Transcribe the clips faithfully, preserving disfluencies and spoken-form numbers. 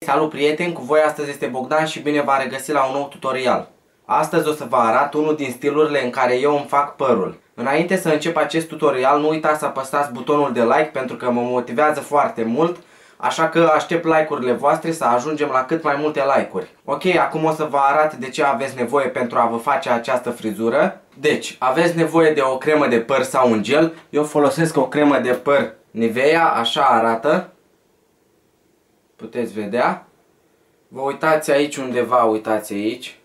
Salut prieteni, cu voi astăzi este Bogdan și bine v-am regăsit la un nou tutorial. Astăzi o să vă arăt unul din stilurile în care eu îmi fac părul. Înainte să încep acest tutorial, nu uitați să apăsați butonul de like pentru că mă motivează foarte mult. Așa că aștept like-urile voastre să ajungem la cât mai multe like-uri. Ok, acum o să vă arăt de ce aveți nevoie pentru a vă face această frizură. Deci, aveți nevoie de o cremă de păr sau un gel. Eu folosesc o cremă de păr Nivea, așa arată. Puteți vedea. Vă uitați aici undeva, uitați aici.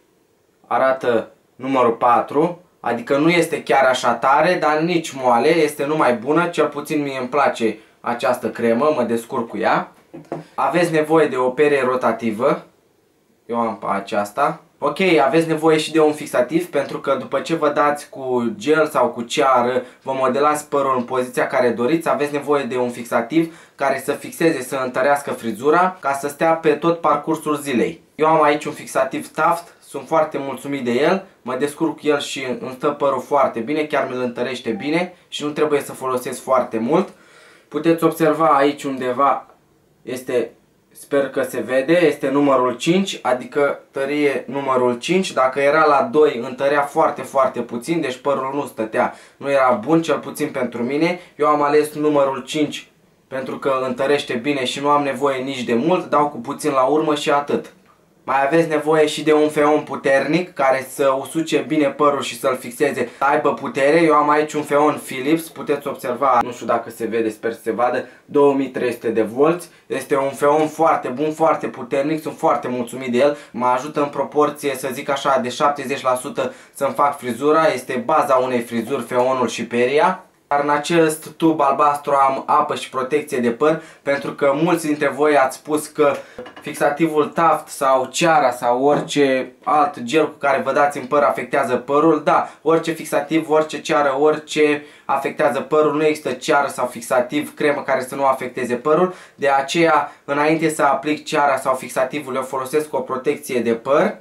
Arată numărul patru. Adică nu este chiar așa tare, dar nici moale, este numai bună. Cel puțin mie îmi place această cremă, mă descurc cu ea. Aveți nevoie de o pere rotativă. Eu am pe aceasta. Ok, aveți nevoie și de un fixativ pentru că după ce vă dați cu gel sau cu ceară, vă modelați părul în poziția care doriți, aveți nevoie de un fixativ care să fixeze, să întărească frizura ca să stea pe tot parcursul zilei. Eu am aici un fixativ Taft, sunt foarte mulțumit de el, mă descurc cu el și îmi stă părul foarte bine, chiar mi-l întărește bine și nu trebuie să folosesc foarte mult. Puteți observa aici undeva, este... Sper că se vede, este numărul cinci, adică tărie numărul cinci. Dacă era la doi, întărea foarte, foarte puțin, deci părul nu stătea, nu era bun, cel puțin pentru mine. Eu am ales numărul cinci pentru că întărește bine și nu am nevoie nici de mult, dau cu puțin la urmă și atât. Mai aveți nevoie și de un feon puternic care să usuce bine părul și să-l fixeze, să aibă putere. Eu am aici un feon Philips, puteți observa, nu știu dacă se vede, sper să se vadă, două mii trei sute de volți. Este un feon foarte bun, foarte puternic, sunt foarte mulțumit de el. Mă ajută în proporție, să zic așa, de șaptezeci la sută să-mi fac frizura. Este baza unei frizuri, feonul și peria. Dar în acest tub albastru am apă și protecție de păr, pentru că mulți dintre voi ați spus că fixativul Taft sau ceara sau orice alt gel cu care vă dați în păr afectează părul. Da, orice fixativ, orice ceară, orice afectează părul, nu există ceară sau fixativ, cremă care să nu afecteze părul. De aceea, înainte să aplic ceara sau fixativul, eu folosesc o protecție de păr,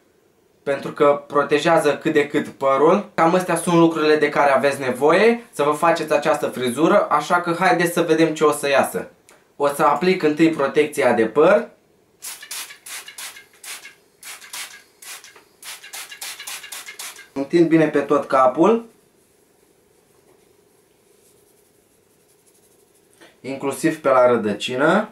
pentru că protejează cât de cât părul. Cam astea sunt lucrurile de care aveți nevoie să vă faceți această frizură, așa că haideți să vedem ce o să iasă. O să aplic întâi protecția de păr. Întind bine pe tot capul, inclusiv pe la rădăcină.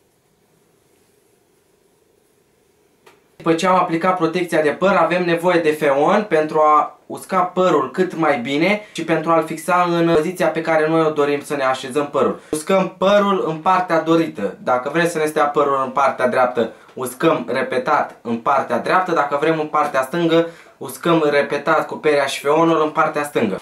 După ce am aplicat protecția de păr, avem nevoie de feon pentru a usca părul cât mai bine și pentru a-l fixa în poziția pe care noi o dorim să ne așezăm părul. Uscăm părul în partea dorită. Dacă vrem să ne stea părul în partea dreaptă, uscăm repetat în partea dreaptă. Dacă vrem în partea stângă, uscăm repetat cu perea și feonul în partea stângă.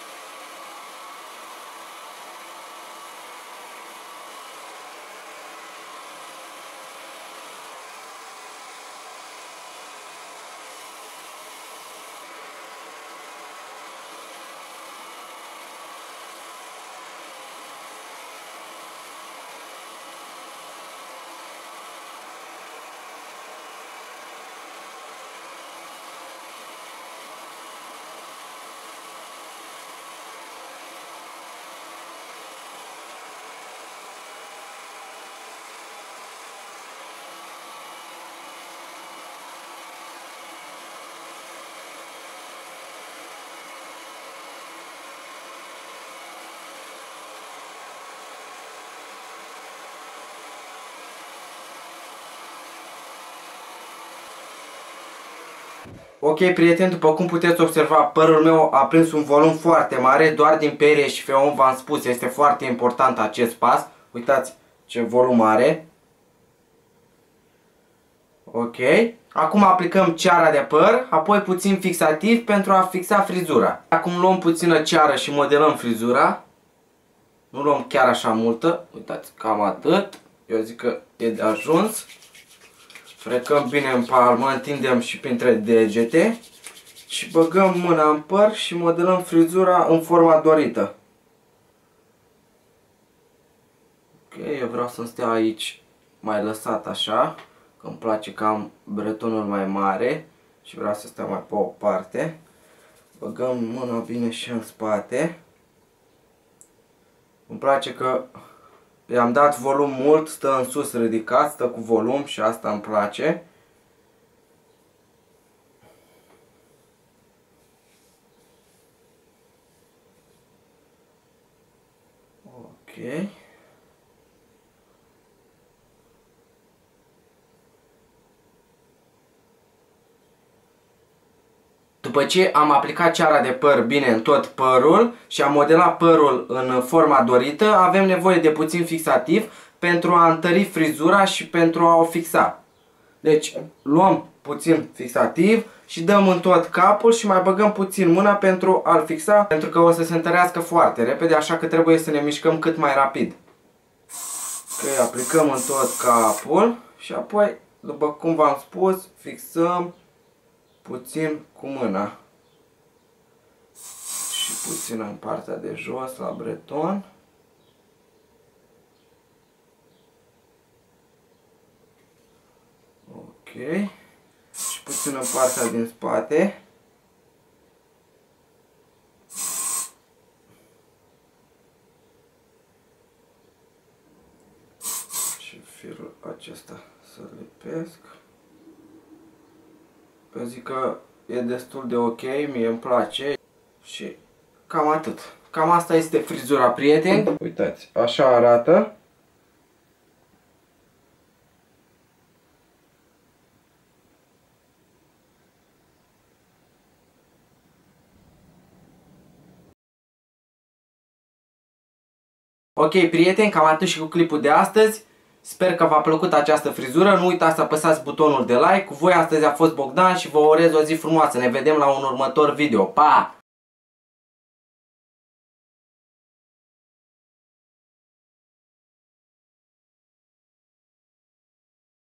Ok, prieteni, după cum puteți observa, părul meu a prins un volum foarte mare, doar din perie și feon, v-am spus, este foarte important acest pas. Uitați ce volum are. Ok. Acum aplicăm ceara de păr, apoi puțin fixativ pentru a fixa frizura. Acum luăm puțină ceară și modelăm frizura. Nu luăm chiar așa multă, uitați, cam atât. Eu zic că e de ajuns. Frecăm bine în palmă, întindem și printre degete și băgăm mâna în păr și modelăm frizura în forma dorită. Ok, eu vreau să-mi stea aici mai lăsat așa, că îmi place că am bretonul mai mare și vreau să stea mai pe o parte. Băgăm mâna bine și în spate. Îmi place că I-am dat volum mult, stă în sus ridicat, stă cu volum și asta îmi place. Ok. După ce am aplicat ceara de păr bine în tot părul și am modelat părul în forma dorită, avem nevoie de puțin fixativ pentru a întări frizura și pentru a o fixa. Deci luăm puțin fixativ și dăm în tot capul și mai băgăm puțin mâna pentru a-l fixa, pentru că o să se întărească foarte repede, așa că trebuie să ne mișcăm cât mai rapid. Ok, aplicăm în tot capul și apoi, după cum v-am spus, fixăm puțin cu mâna și puțin în partea de jos la breton. Ok. Și puțin în partea din spate. Și firul acesta să lipesc. Eu zic că e destul de ok, mie îmi place și cam atât. Cam asta este frizura, prieteni. Uitați, așa arată. Ok, prieteni, cam atât și cu clipul de astăzi. Sper că v-a plăcut această frizură. Nu uitați să apăsați butonul de like. Cu voi astăzi a fost Bogdan și vă urez o zi frumoasă. Ne vedem la un următor video. Pa!